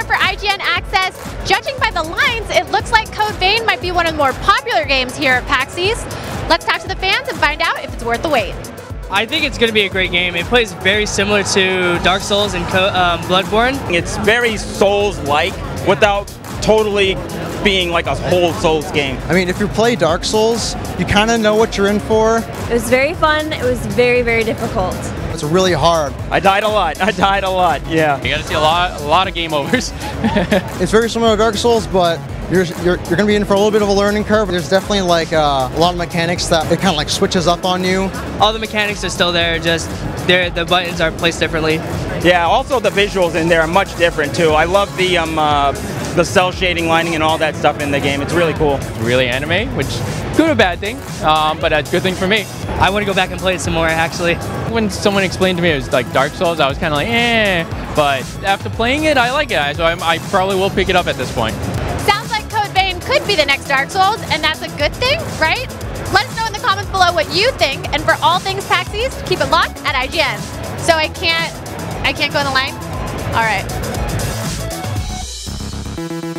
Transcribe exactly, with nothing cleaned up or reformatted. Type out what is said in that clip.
here for I G N Access. Judging by the lines, it looks like Code Vein might be one of the more popular games here at PAX East. Let's talk to the fans and find out if it's worth the wait. I think it's going to be a great game. It plays very similar to Dark Souls and Co um, Bloodborne. It's very Souls-like without totally being like a whole Souls game. I mean, if you play Dark Souls, you kind of know what you're in for. It was very fun. It was very, very difficult. It's really hard. I died a lot. I died a lot, yeah. You got to see a lot, a lot of game overs. It's very similar to Dark Souls, but you're, you're, you're going to be in for a little bit of a learning curve. There's definitely like uh, a lot of mechanics that it kind of like switches up on you. All the mechanics are still there, just the buttons are placed differently. Yeah, also the visuals in there are much different too. I love the um, uh, the cell shading, lining, and all that stuff in the game. It's really cool. Really anime, which could be a bad thing, um, but a good thing for me. I want to go back and play it some more, actually. When someone explained to me it was like Dark Souls, I was kind of like, eh. But after playing it, I like it, so I'm, I probably will pick it up at this point. Sounds like Code Vein could be the next Dark Souls, and that's a good thing, right? Let us know in the comments below what you think, and for all things PAX East, keep it locked at I G N. So I can't, I can't go in the line? All right.